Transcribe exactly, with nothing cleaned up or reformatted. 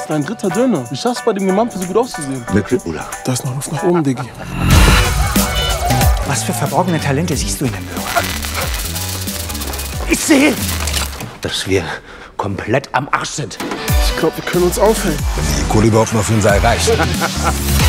ist dein dritter Döner. Wie schaffst du bei dem Gemampfe so gut auszusehen? Wirklich, Bruder. Da ist noch Luft nach oben, Diggi. Was für verborgene Talente siehst du in dem Möhrer? Ich sehe, Dass wir komplett am Arsch sind. Ich glaube, wir können uns aufhängen. Die Kohle überhaupt noch für ein Seil reicht.